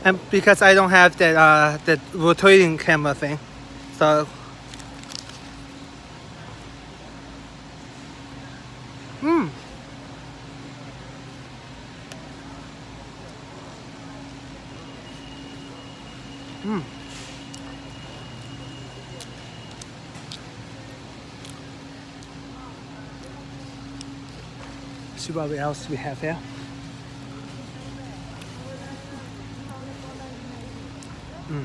And because I don't have that rotating camera thing, so. Hmm. Hmm. See what else we have here. Mm.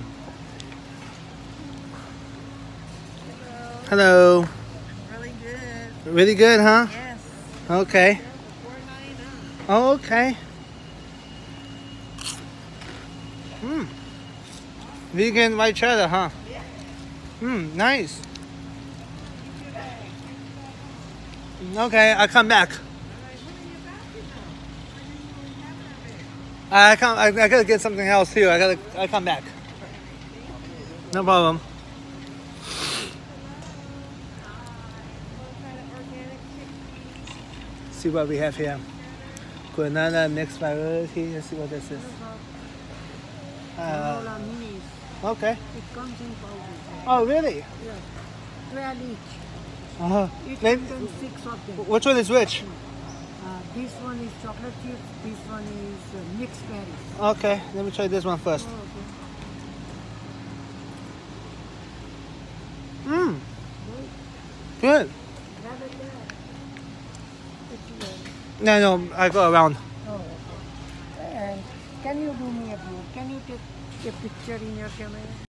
Hello. Really good. Really good, huh? Yes. Okay. $4.99. Oh, okay. Vegan white cheddar, huh? Nice. Okay, I'll come back. I gotta get something else too. I'll come back. No problem. See what we have here. Granada mixed variety. Let's see what this is. Granola minis. Okay. It comes in powder. Oh, really? Yeah. 12 each. It Maybe, contains 6 of them. which one is which? This one is chocolate chips. This one is mixed berries. Okay, let me try this one first. Oh, okay. Good. Grab it there. It's yours. No, I go around. Oh, okay. And can you do me a favor? Can you take a picture in your camera?